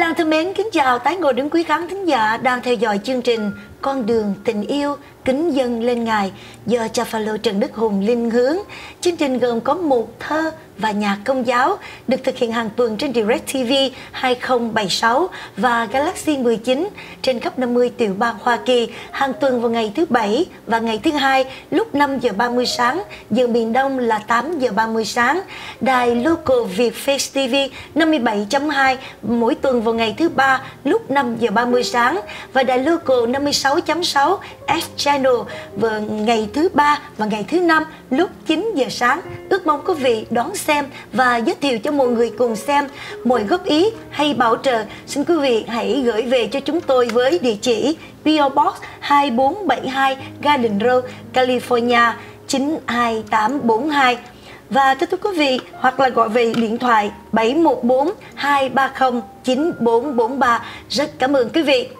Đang thân mến, kính chào tái ngộ đến quý khán thính giả đang theo dõi chương trình Con đường tình yêu kính dâng lên Ngài do cha Phaolô Trần Đức Hùng linh hướng. Chương trình gồm có một thơ và nhạc công giáo được thực hiện hàng tuần trên DirecTV 2076 và Galaxy 19 trên khắp 50 tiểu bang Hoa Kỳ, hàng tuần vào ngày thứ Bảy và ngày thứ Hai lúc 5 giờ 30 sáng, giờ miền Đông là 8 giờ 30 sáng. Đài Local Việt Face TV 57.2 mỗi tuần vào ngày thứ Ba lúc 5 giờ 30 sáng và đài Local 56.6 F Channel vào ngày thứ Ba và ngày thứ Năm lúc 9 giờ sáng. Ước mong quý vị đón xem và giới thiệu cho mọi người cùng xem. Mọi góp ý hay bảo trợ xin quý vị hãy gửi về cho chúng tôi với địa chỉ PO Box 2472 Garden Road, California 92842. Và thưa quý vị, hoặc là gọi về điện thoại 714 230 9443. Rất cảm ơn quý vị.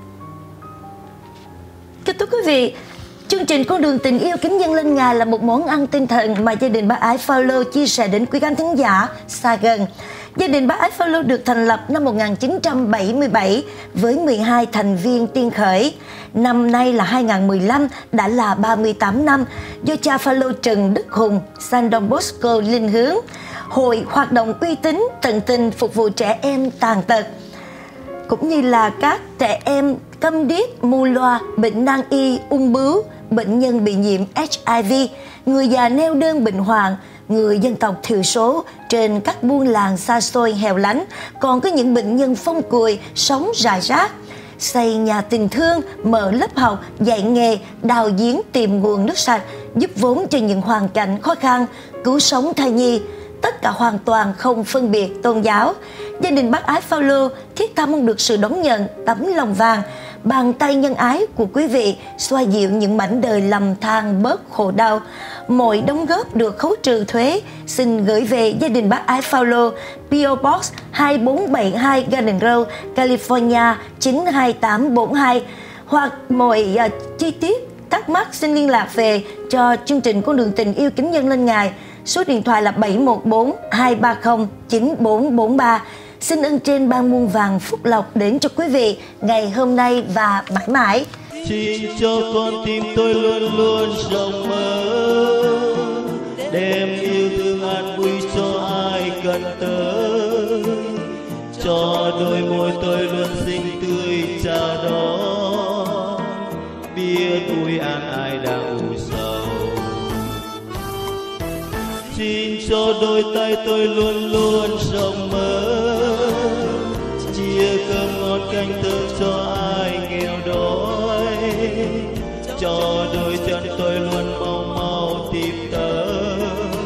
Thưa quý vị, chương trình Con đường tình yêu kính dâng lên Ngài là một món ăn tinh thần mà gia đình bác ái Phaolô chia sẻ đến quý khán thính giả xa gần. Gia đình bác ái Phaolô được thành lập năm 1977 với 12 thành viên tiên khởi. Năm nay là 2015, đã là 38 năm do cha Phaolô Trần Đức Hùng, San Don Bosco linh hướng. Hội hoạt động uy tín, tận tình phục vụ trẻ em tàn tật, cũng như là các trẻ em câm điếc, mù loa, bệnh nan y, ung bướu, bệnh nhân bị nhiễm HIV, người già neo đơn bệnh hoạn, người dân tộc thiểu số trên các buôn làng xa xôi hẻo lánh, còn có những bệnh nhân phong cùi sống rải rác. Xây nhà tình thương, mở lớp học, dạy nghề, đào giếng tìm nguồn nước sạch, giúp vốn cho những hoàn cảnh khó khăn, cứu sống thai nhi, tất cả hoàn toàn không phân biệt tôn giáo. Gia đình bác ái Phaolô thiết tha mong được sự đón nhận tấm lòng vàng, bàn tay nhân ái của quý vị xoa dịu những mảnh đời lầm than bớt khổ đau. Mọi đóng góp được khấu trừ thuế xin gửi về gia đình bác ái Phaolô, PO Box 2472 Garden Road, California 92842. Hoặc mọi chi tiết thắc mắc xin liên lạc về cho chương trình Con đường tình yêu kính dâng lên Ngài. Số điện thoại là 714 230 9443. Xin ơn trên ban muôn vàng phúc lộc đến cho quý vị ngày hôm nay và mãi mãi. Xin cho con tim tôi luôn luôn rộng mở, đem yêu thương an vui cho ai cần tới, cho đôi môi tôi luôn xinh tươi chào đón, biết vui an ai đang u sầu. Xin cho đôi tay tôi luôn luôn rộng mở, chia cơm ngon canh thơm cho ai nghèo đói, cho đôi chân tôi luôn mau mau tìm tới,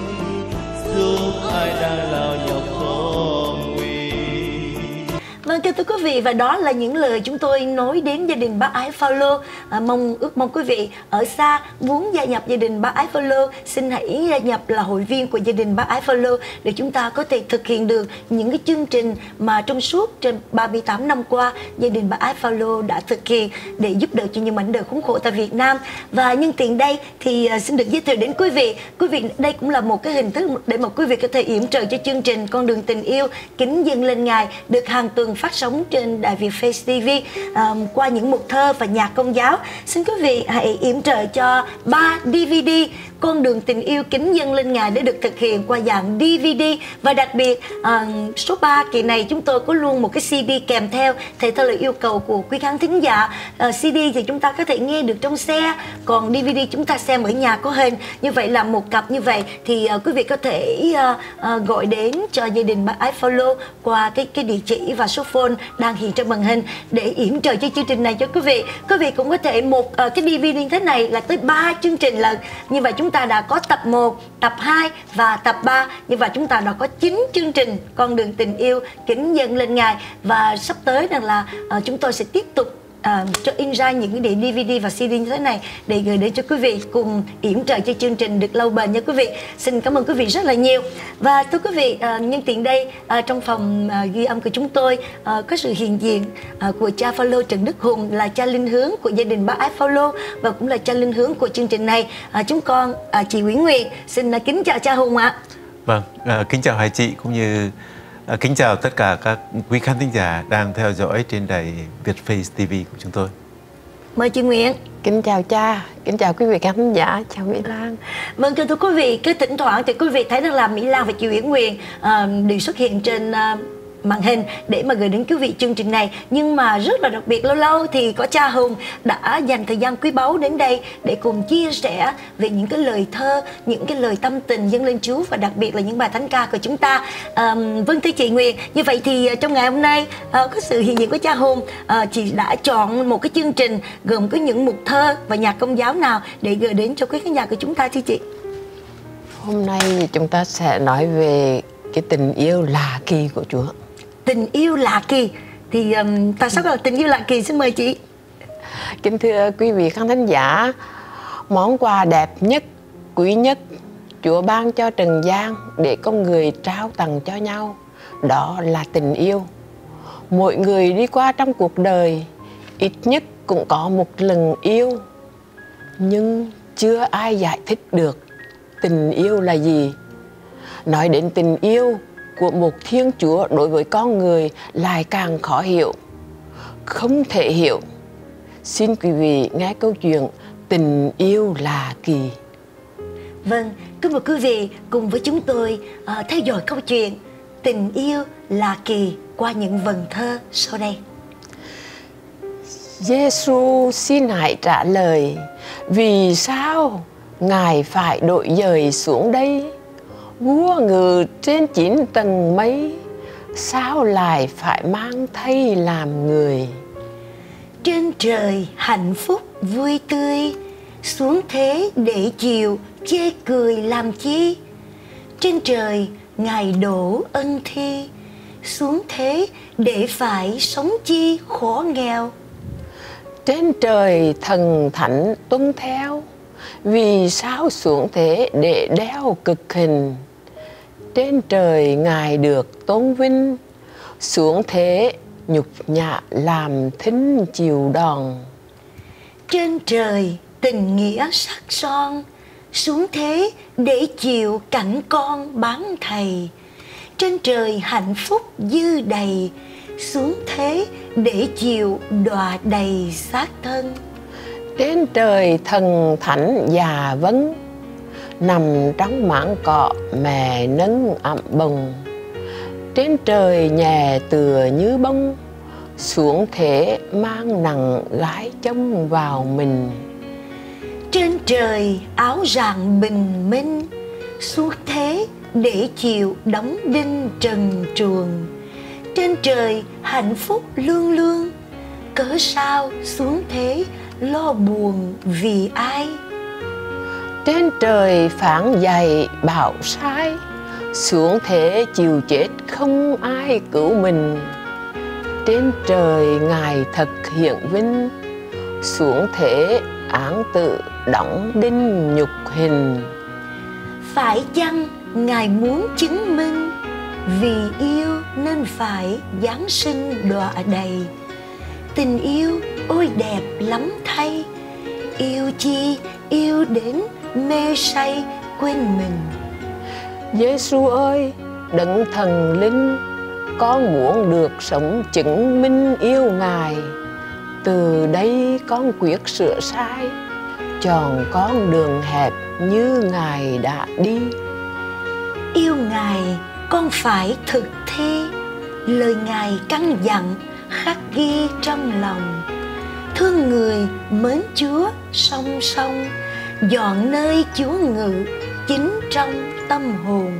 giúp ai đang lao nhọc khó nguy. Vâng, thưa quý vị, và đó là những lời chúng tôi nói đến gia đình bác ái Phaolô. Ước mong quý vị ở xa muốn gia nhập gia đình bác ái Phaolô, xin hãy gia nhập là hội viên của gia đình bác ái Phaolô để chúng ta có thể thực hiện được những cái chương trình mà trong suốt trên 38 năm qua gia đình bác ái Phaolô đã thực hiện để giúp đỡ cho những mảnh đời khốn khổ tại Việt Nam. Và nhân tiện đây thì xin được giới thiệu đến quý vị, đây cũng là một cái hình thức để mà quý vị có thể yểm trợ cho chương trình Con đường tình yêu kính dâng lên Ngài được hàng tuần phát sóng trên đài Việt Face TV qua những mục thơ và nhạc công giáo. Xin quý vị hãy yểm trợ cho 3 DVD Con đường tình yêu kính dâng lên Ngài để được thực hiện qua dạng DVD. Và đặc biệt số 3 kỳ này chúng tôi có luôn một cái CD kèm theo theo lời yêu cầu của quý khán thính giả. CD thì chúng ta có thể nghe được trong xe, còn DVD chúng ta xem ở nhà có hình. Như vậy là một cặp như vậy thì quý vị có thể gọi đến cho gia đình bác ái Phaolô qua cái địa chỉ và số phone đang hiện trên màn hình để yểm trợ cho chương trình này cho quý vị. Quý vị cũng có thể một cái DVD như thế này là tới 3 chương trình lần. Như vậy chúng ta đã có tập 1, tập 2 và tập 3. Như vậy chúng ta đã có 9 chương trình Con đường tình yêu kính dâng lên Ngài. Và sắp tới rằng là chúng tôi sẽ tiếp tục cho in ra những cái DVD và CD như thế này để gửi đến cho quý vị cùng yểm trợ cho chương trình được lâu bền nha quý vị. Xin cảm ơn quý vị rất là nhiều. Và thưa quý vị, nhân tiện đây trong phòng ghi âm của chúng tôi có sự hiện diện của cha Phaolô Trần Đức Hùng, là cha linh hướng của gia đình bác ái Phaolô và cũng là cha linh hướng của chương trình này. Chúng con chị Nguyễn Nguyệt xin kính chào cha Hùng ạ. Vâng, kính chào hai chị cũng như Kính chào tất cả các quý khán thính giả đang theo dõi trên đài Vietface TV của chúng tôi. Mời chị Nguyễn. Kính chào cha, kính chào quý vị khán giả, chào Mỹ Lan. Vâng, thưa quý vị, cứ thỉnh thoảng thì quý vị thấy rằng là Mỹ Lan và chị Uyển Nguyên đều xuất hiện trên màn hình để mà gửi đến quý vị chương trình này. Nhưng mà rất là đặc biệt, lâu lâu thì có cha Hùng đã dành thời gian quý báu đến đây để cùng chia sẻ về những cái lời thơ, những cái lời tâm tình dâng lên Chúa, và đặc biệt là những bài thánh ca của chúng ta. Vâng, thưa chị Nguyên, như vậy thì trong ngày hôm nay có sự hiện diện của cha Hùng, chị đã chọn một cái chương trình gồm có những mục thơ và nhạc Công giáo nào để gửi đến cho quý khán giả của chúng ta thưa chị? Hôm nay chúng ta sẽ nói về cái tình yêu lạ kỳ của Chúa. Tình yêu lạ kỳ thì tại sao gọi là tình yêu lạ kỳ, xin mời chị. Kính thưa quý vị khán thính giả, món quà đẹp nhất, quý nhất Chúa ban cho trần gian để con người trao tặng cho nhau, đó là tình yêu. Mỗi người đi qua trong cuộc đời ít nhất cũng có một lần yêu, nhưng chưa ai giải thích được tình yêu là gì. Nói đến tình yêu của một Thiên Chúa đối với con người lại càng khó hiểu, không thể hiểu. Xin quý vị nghe câu chuyện tình yêu lạ kỳ. Vâng, kính mời quý vị cùng với chúng tôi theo dõi câu chuyện tình yêu lạ kỳ qua những vần thơ sau đây. Giêsu xin hãy trả lời, vì sao Ngài phải đội giời xuống đây? Vua ngự trên 9 tầng mây, sao lại phải mang thây làm người? Trên trời hạnh phúc vui tươi, xuống thế để chịu chê cười làm chi? Trên trời Ngài đổ ân thi, xuống thế để phải sống chi khổ nghèo? Trên trời thần thánh tuân theo, vì sao xuống thế để đeo cực hình? Trên trời Ngài được tôn vinh, xuống thế nhục nhã làm thính chịu đòn. Trên trời tình nghĩa sắc son, xuống thế để chịu cảnh con bán thầy. Trên trời hạnh phúc dư đầy, xuống thế để chịu đọa đầy xác thân. Trên trời thần thánh già vấn, nằm trong mảng cọ mẹ nâng ẵm bồng. Trên trời nhẹ tựa như bông, xuống thế mang nặng gái trông vào mình. Trên trời áo ràng bình minh, xuống thế để chịu đóng đinh trần truồng. Trên trời hạnh phúc lương lương, cớ sao xuống thế lo buồn vì ai? Trên trời phán dạy bảo sai, xuống thế chịu chết không ai cứu mình. Trên trời Ngài thật hiện vinh, xuống thế án tự đóng đinh nhục hình. Phải chăng Ngài muốn chứng minh, vì yêu nên phải giáng sinh đọa đầy? Tình yêu ôi đẹp lắm thay, yêu chi yêu đến mê say quên mình. Giêsu ơi, đấng thần linh, con muốn được sống chứng minh yêu Ngài. Từ đây con quyết sửa sai, chọn con đường hẹp như Ngài đã đi. Yêu Ngài con phải thực thi, lời Ngài căn dặn khắc ghi trong lòng. Thương người mến Chúa song song, dọn nơi Chúa ngự chính trong tâm hồn.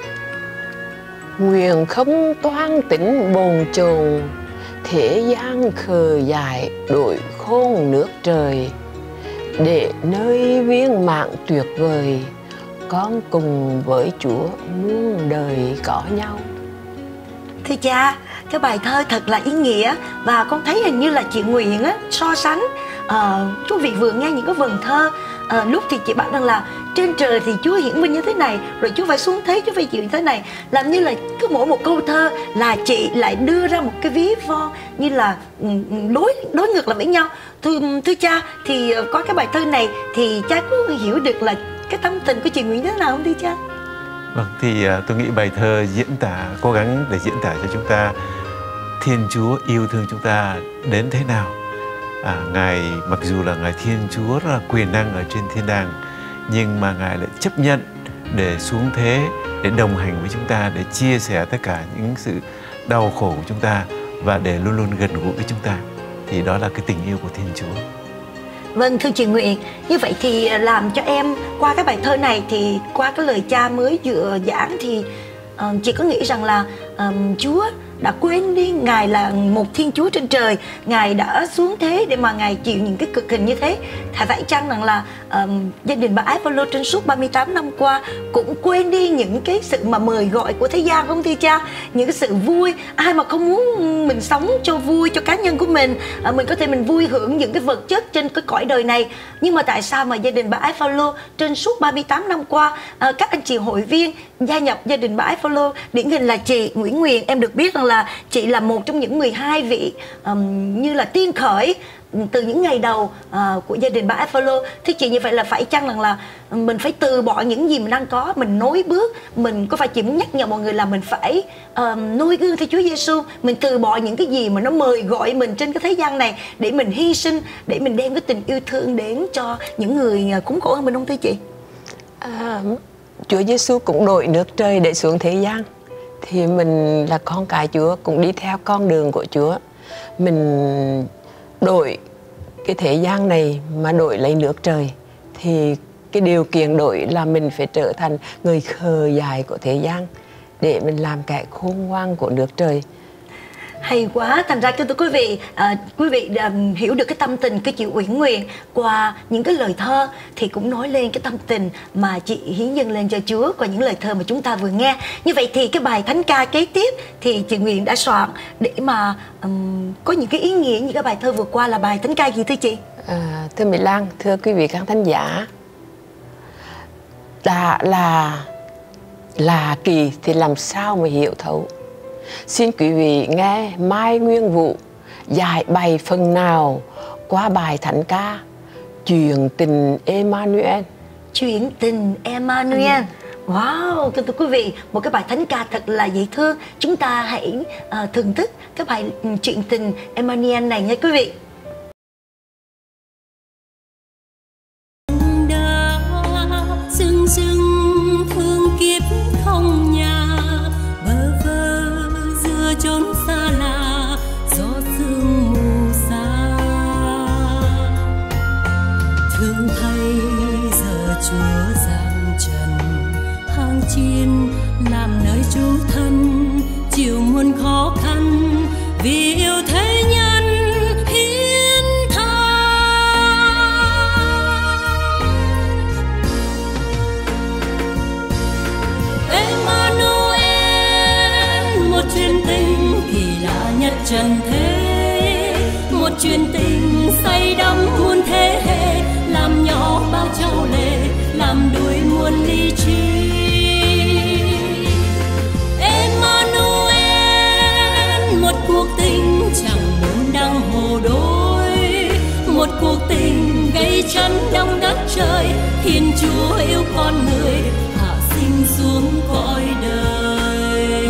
Nguyện không toan tính bồn chồn, thế gian khờ dại đổi khôn nước trời. Để nơi viên mạng tuyệt vời, con cùng với Chúa muôn đời có nhau. Thưa cha, cái bài thơ thật là ý nghĩa, và con thấy hình như là chị Nguyễn á, so sánh quý vị vừa nghe những cái vần thơ, lúc thì chị bảo rằng là trên trời thì Chúa hiển minh như thế này, rồi Chúa phải xuống thế, Chúa phải chịu như thế này. Làm như là cứ mỗi một câu thơ là chị lại đưa ra một cái ví von như là đối ngược lại với nhau. Thưa cha, thì có cái bài thơ này thì cha có hiểu được là cái tâm tình của chị Nguyễn thế nào không thưa cha? Vâng, thì tôi nghĩ bài thơ cố gắng để diễn tả cho chúng ta Thiên Chúa yêu thương chúng ta đến thế nào. Ngài mặc dù là Ngài Thiên Chúa rất là quyền năng ở trên thiên đàng, nhưng mà Ngài lại chấp nhận để xuống thế, để đồng hành với chúng ta, để chia sẻ tất cả những sự đau khổ của chúng ta và để luôn luôn gần gũi với chúng ta. Thì đó là cái tình yêu của Thiên Chúa. Vâng, thưa chị Nguyện, như vậy thì làm cho em qua cái bài thơ này, thì qua cái lời cha mới vừa giảng thì chị có nghĩ rằng là Chúa đã quên đi Ngài là một Thiên Chúa trên trời, Ngài đã xuống thế để mà Ngài chịu những cái cực hình như thế? Phải chăng rằng là gia đình bác Ái Phaolô trên suốt 38 năm qua cũng quên đi những cái sự mà mời gọi của thế gian không thưa cha? Những cái sự vui, ai mà không muốn mình sống cho vui cho cá nhân của mình có thể mình vui hưởng những cái vật chất trên cái cõi đời này. Nhưng mà tại sao mà gia đình bác Ái Phaolô trên suốt 38 năm qua, các anh chị hội viên gia nhập gia đình bác Ái Phaolô, điển hình là chị Nguyễn Nguyện, em được biết rằng là chị là một trong những 12 vị như là tiên khởi từ những ngày đầu của gia đình bác Ái Phaolô. Thưa chị, như vậy là phải chăng rằng là mình phải từ bỏ những gì mình đang có, mình nối bước, mình có phải chị muốn nhắc nhở mọi người là mình phải noi gương theo Chúa Giêsu, mình từ bỏ những cái gì mà nó mời gọi mình trên cái thế gian này để mình hy sinh, để mình đem cái tình yêu thương đến cho những người khốn khổ hơn mình, không thưa chị? Chúa Giêsu cũng đổi nước trời để xuống thế gian, thì mình là con cái Chúa cũng đi theo con đường của Chúa. Mình đổi cái thế gian này mà đổi lấy nước trời, thì cái điều kiện đổi là mình phải trở thành người khờ dại của thế gian để mình làm kẻ khôn ngoan của nước trời. Hay quá, thành ra thưa quý vị hiểu được cái tâm tình của chị Uyển Nguyện qua những cái lời thơ, thì cũng nói lên cái tâm tình mà chị hiến dâng lên cho Chúa qua những lời thơ mà chúng ta vừa nghe. Như vậy thì cái bài thánh ca kế tiếp thì chị Nguyện đã soạn để mà có những cái ý nghĩa như cái bài thơ vừa qua là bài thánh ca gì thưa chị? Thưa Mỹ Lan, thưa quý vị khán thính giả, đã là kỳ thì làm sao mà hiểu thấu. Xin quý vị nghe Mai Nguyên Vũ giải bày phần nào qua bài thánh ca Chuyện tình Emmanuel. Chuyện tình Emmanuel. Wow, thưa quý vị, một cái bài thánh ca thật là dễ thương. Chúng ta hãy thưởng thức cái bài Chuyện tình Emmanuel này nha quý vị. chốn xa lạ gió sương mù xa. Thương thay giờ Chúa giang trần hang chiên làm nơi trú thân, chịu muôn khó khăn vì yêu thế nhân hiến tha. Emmanuel, một chuyện tình kỳ lạ nhất trần thế, một chuyện tình say đắm muôn thế hệ, làm nhỏ bao trâu lệ, làm đuối muôn ly chi. Emmanuel, một cuộc tình chẳng muốn đăng hồ đôi, một cuộc tình gây chấn động đất trời. Thiên Chúa yêu con người hạ sinh xuống cõi đời.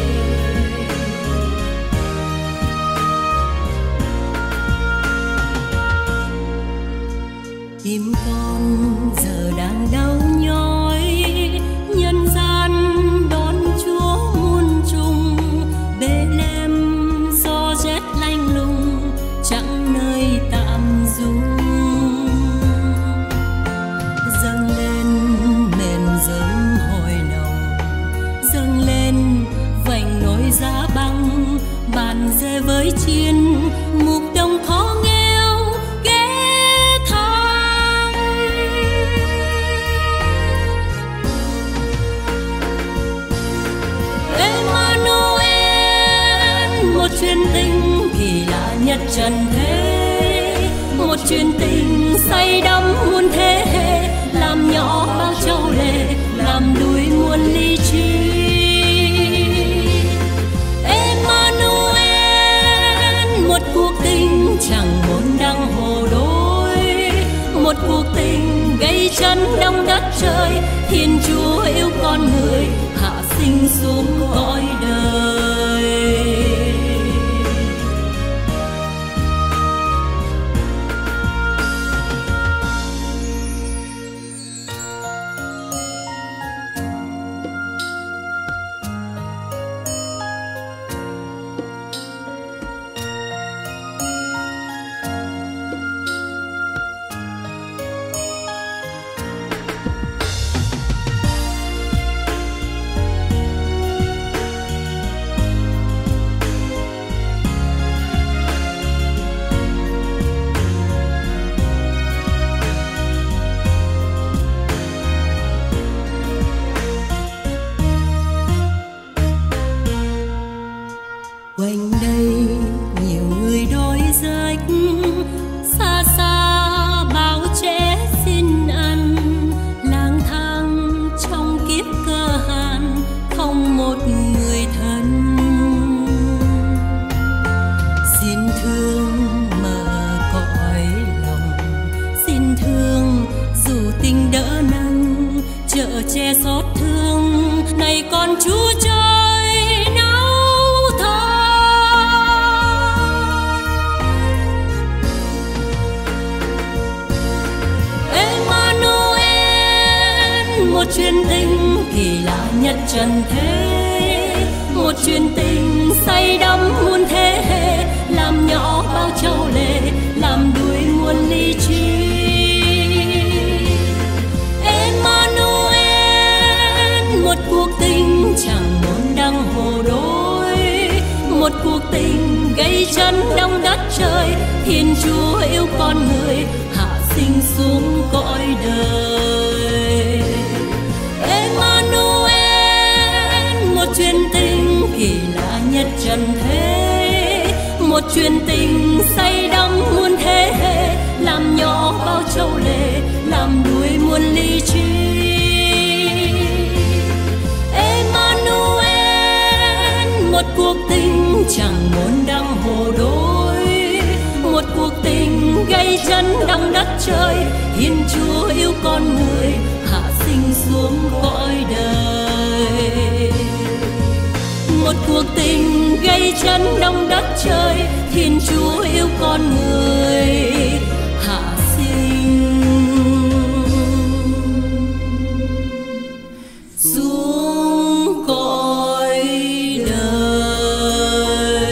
Tim con giờ đang đau nhói, nhân gian đón Chúa muôn trùng. Bethlehem gió rét lạnh lùng, chẳng nơi tạm dung. Dâng lên mền dâng hồi nồng, dâng lên vành nối giá băng. Bàn dê với chiên, mục đồng khó nghèo ghé thăm. Emmanuel, một chuyện tình kỳ lạ nhất trần thế, một chuyện tình say đắm muôn thế hệ, làm nhỏ bao trâu lệ, làm đuối muôn ly chi. Emmanuel, một cuộc tình chẳng muốn đăng hồ đôi, một cuộc tình gây chấn động đất trời. Thiên Chúa yêu con người hạ sinh xuống cõi đời. Quanh đây nhiều người đói rách, xa xa bao trẻ xin ăn, lang thang trong kiếp cơ hàn, không một người thân. Xin thương mở cõi lòng, xin thương dù tình đỡ nâng, chở che xót thương. Này con Chúa trời nấu thơm. Một chuyện tình kỳ lạ nhất trần thế, một chuyện tình say đắm muôn thế hệ, làm nhỏ bao châu lệ, làm đuối muôn ly trí. Emmanuel, một cuộc tình chẳng muốn đăng hồ đôi, một cuộc tình gây chấn động đất trời. Thiên Chúa yêu con người hạ sinh xuống cõi đời. Emmanuel, một chuyện tình kỳ lạ nhất trần thế, một chuyện tình say đắm muôn thế hệ, làm nhỏ bao châu lệ, làm đuối muôn ly trí. Emmanuel, một cuộc tình chẳng muốn đăng hồ đôi, một cuộc tình gây chấn động đất trời. Thiên Chúa yêu con người hạ sinh xuống cõi đời. Một cuộc tình gây chấn động đất trời. Thiên Chúa yêu con người hạ sinh xuống cõi đời.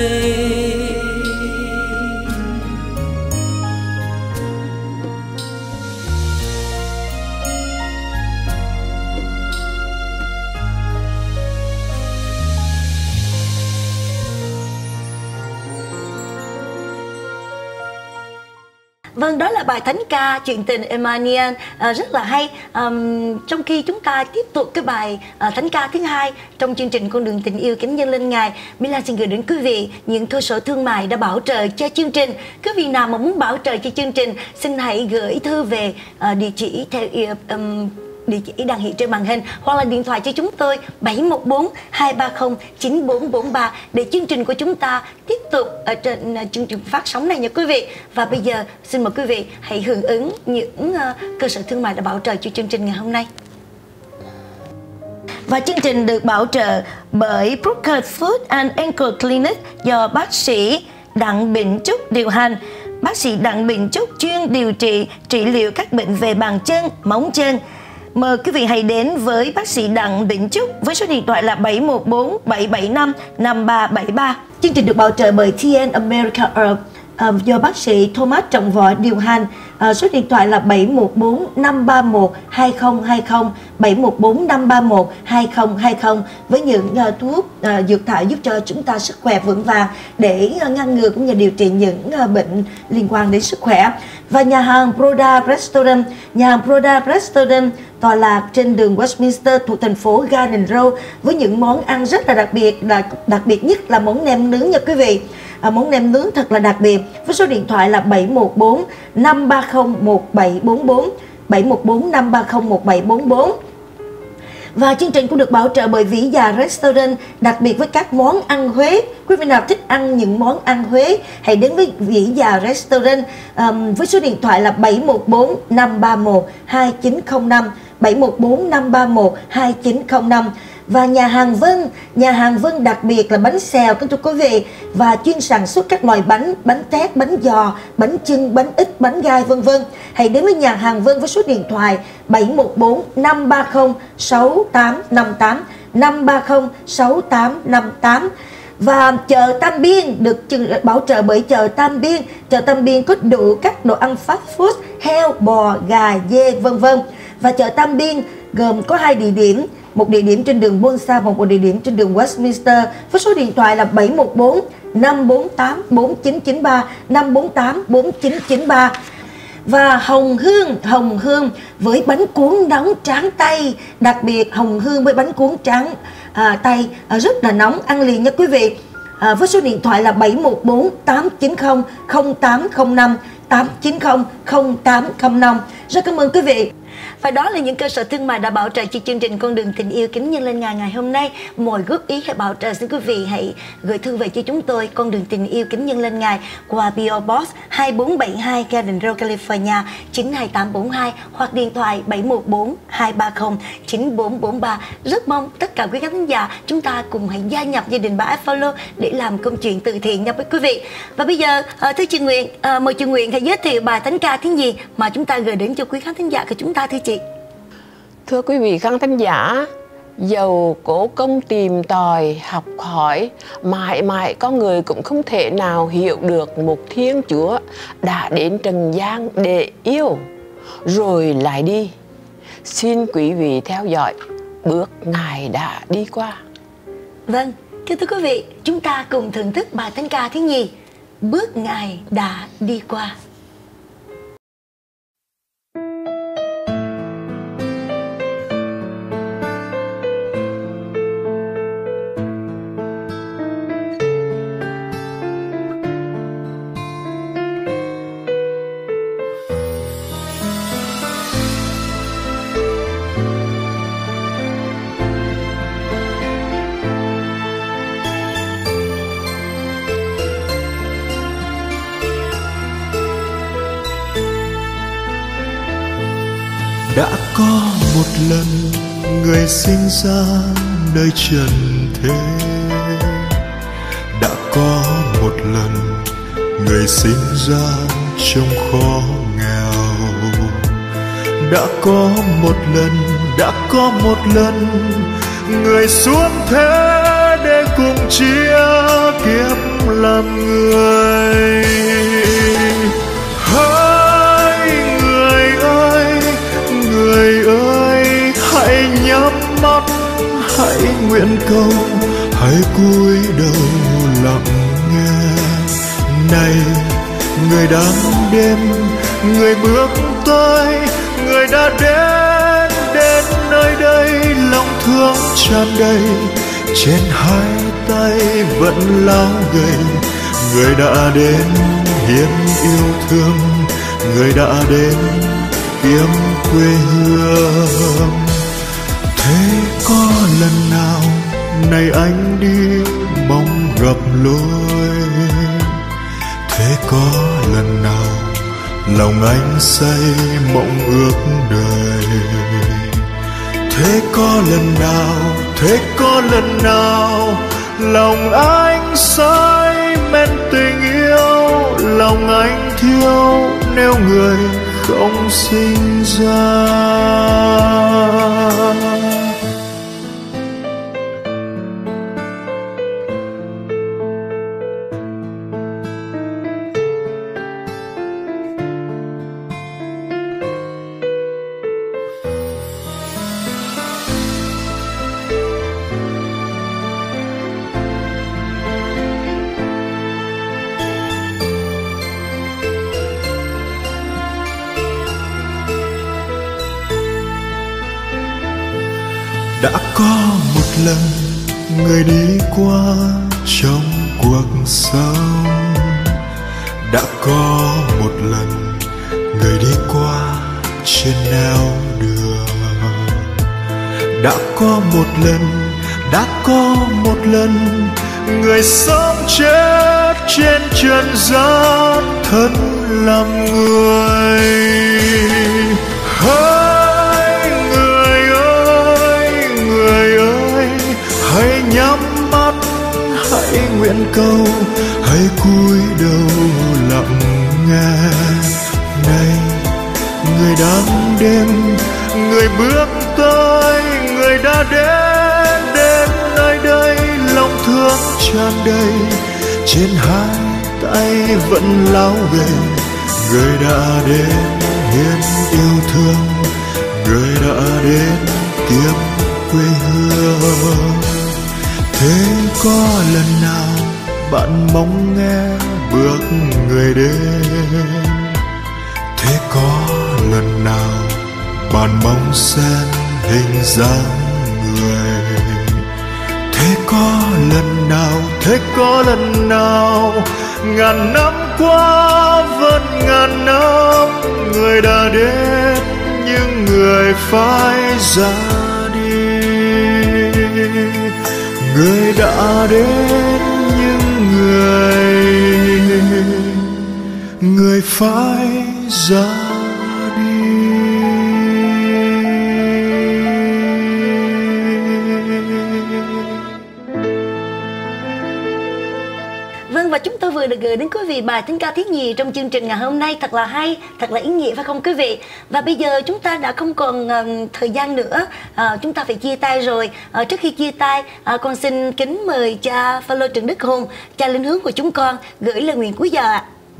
Vâng, đó là bài thánh ca Chuyện tình Emmanuel, rất là hay. Trong khi chúng ta tiếp tục cái bài thánh ca thứ hai trong chương trình Con đường tình yêu kính dâng lên Ngài, Mila xin gửi đến quý vị những cơ sở thương mại đã bảo trợ cho chương trình. Quý vị nào mà muốn bảo trợ cho chương trình, xin hãy gửi thư về địa chỉ theo địa chỉ đang hiện trên màn hình, hoặc là điện thoại cho chúng tôi 714 230 9443 để chương trình của chúng ta tiếp tục ở trên chương trình phát sóng này nha quý vị. Và bây giờ xin mời quý vị hãy hưởng ứng những cơ sở thương mại đã bảo trợ cho chương trình ngày hôm nay. Và chương trình được bảo trợ bởi Brooker Food and Ankle Clinic do bác sĩ Đặng Bỉnh Trúc điều hành. Bác sĩ Đặng Bỉnh Trúc chuyên điều trị liệu các bệnh về bàn chân, móng chân. Mời quý vị hãy đến với bác sĩ Đặng Bỉnh Trúc với số điện thoại là 714 775 5373. Chương trình được bảo trợ bởi TN America Herb do bác sĩ Thomas Trọng Võ điều hành. Số điện thoại là 714 531 2020, 714 531 2020 với những thuốc dược thảo giúp cho chúng ta sức khỏe vững vàng để ngăn ngừa cũng như điều trị những bệnh liên quan đến sức khỏe. Và nhà hàng Broda Restaurant, nhà hàng Broda Restaurant tọa lạc trên đường Westminster thuộc thành phố Garden Road với những món ăn rất là đặc biệt nhất là món nem nướng nha quý vị. Món nem nướng thật là đặc biệt với số điện thoại là 714 530 1744, 714 530 1744. Và chương trình cũng được bảo trợ bởi Vĩ Dạ Restaurant, đặc biệt với các món ăn Huế. Quý vị nào thích ăn những món ăn Huế, hãy đến với Vĩ Dạ Restaurant với số điện thoại là 714 531 2905, 714 531 2905. Và nhà hàng Vân đặc biệt là bánh xèo kính thưa quý vị, và chuyên sản xuất các loại bánh tét, bánh giò, bánh chưng, bánh ít, bánh gai vân vân. Hãy đến với nhà hàng Vân với số điện thoại 714 530 6858, 530 6858. Và chợ Tam Biên được bảo trợ bởi chợ Tam Biên. Chợ Tam Biên có đủ các đồ ăn fast food, heo, bò, gà, dê vân vân. Và chợ Tam Biên gồm có 2 địa điểm, một địa điểm trên đường Bonsa, một địa điểm trên đường Westminster, với số điện thoại là 714 548 4993, 548 4993. Và Hồng Hương với bánh cuốn nóng tráng tay, đặc biệt Hồng Hương với bánh cuốn tráng tay rất là nóng, ăn liền nha quý vị. Với số điện thoại là 714 890 0805, 890 0805. Rất cảm ơn quý vị. Và đó là những cơ sở thương mại đã bảo trợ cho chương trình Con Đường Tình Yêu Kính Nhân Lên ngày hôm nay. Mọi góp ý hay bảo trợ xin quý vị hãy gửi thư về cho chúng tôi, Con Đường Tình Yêu Kính Nhân Lên Ngài, qua PO Box 2472 Garden Road, California 92842, hoặc điện thoại 714 230 9443. Rất mong tất cả quý khán thính giả chúng ta cùng hãy gia nhập gia đình bà iFollow để làm công chuyện từ thiện nha quý vị. Và bây giờ thưa chị Nguyện, mời chị Nguyện hãy giới thiệu bài thánh ca tiếng gì mà chúng ta gửi đến cho quý khán thính giả của chúng ta thưa chị. Thưa quý vị khán thính giả, dầu cố công tìm tòi, học hỏi, mãi mãi con người cũng không thể nào hiểu được một Thiên Chúa đã đến trần gian để yêu, rồi lại đi. Xin quý vị theo dõi bước Ngài đã đi qua. Vâng, thưa quý vị, chúng ta cùng thưởng thức bài thánh ca thứ nhì, Bước Ngài đã đi qua. Đã có một lần người sinh ra nơi trần thế, đã có một lần người sinh ra trong khó nghèo, đã có một lần người xuống thế để cùng chia kiếp làm người. Người ơi, hãy nhắm mắt, hãy nguyện cầu, hãy cúi đầu lặng nghe. Này, người đang đêm, người bước tới, người đã đến nơi đây, lòng thương tràn đầy, trên hai tay vẫn lao gầy. Người đã đến hiến yêu thương, người đã đến kiếm quê hương. Thế có lần nào này anh đi mong gặp lối, thế có lần nào lòng anh say mộng ước đời, thế có lần nào lòng anh say men tình yêu, lòng anh thiếu nếu người không sinh ra. Đã có một lần người đi qua trong cuộc sống, đã có một lần người đi qua trên nẻo đường, Đã có một lần người sống chết trên trần gian thân làm người. Hỡi người ơi, hãy nhắm mắt, hãy nguyện cầu, hãy cúi đầu lặng nghe. Này người đang đêm, người bước tới, người đã đến nơi đây, lòng thương tràn đầy, trên hai tay vẫn lao về. Người đã đến hiến yêu thương, người đã đến kiếm quê hương. Thế có lần nào bạn mong nghe bước người đến? Thế có lần nào bạn mong xem hình dáng người? Thế có lần nào ngàn năm qua vẫn ngàn năm, người đã đến nhưng người phải ra đi. Người đã đến nhưng người phải ra đi. Vâng, và chúng tôi vừa được gửi đến quý vị bài thánh ca thứ nhì trong chương trình ngày hôm nay, thật là hay, thật là ý nghĩa phải không quý vị? Và bây giờ chúng ta đã không còn thời gian nữa, chúng ta phải chia tay rồi. Trước khi chia tay, con xin kính mời cha Phaolô Trần Đức Hùng, cha linh hướng của chúng con, gửi lời nguyện cuối giờ ạ.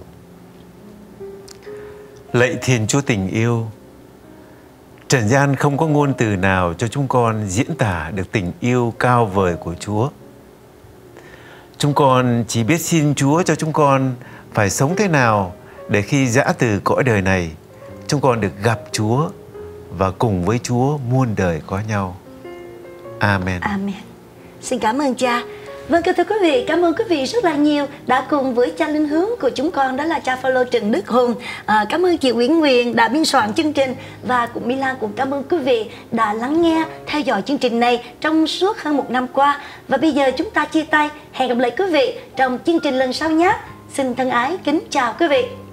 Lạy Thiên Chúa tình yêu, trần gian không có ngôn từ nào cho chúng con diễn tả được tình yêu cao vời của Chúa. Chúng con chỉ biết xin Chúa cho chúng con phải sống thế nào để khi giã từ cõi đời này, chúng con được gặp Chúa và cùng với Chúa muôn đời có nhau. Amen. Amen. Xin cảm ơn cha. Vâng, thưa quý vị, cảm ơn quý vị rất là nhiều đã cùng với cha linh hướng của chúng con, đó là cha Phaolô Trần Đức Hùng. Cảm ơn chị Uyển Nguyên đã biên soạn chương trình, và cũng Milan cũng cảm ơn quý vị đã lắng nghe, theo dõi chương trình này trong suốt hơn 1 năm qua. Và bây giờ chúng ta chia tay, hẹn gặp lại quý vị trong chương trình lần sau nhé. Xin thân ái kính chào quý vị.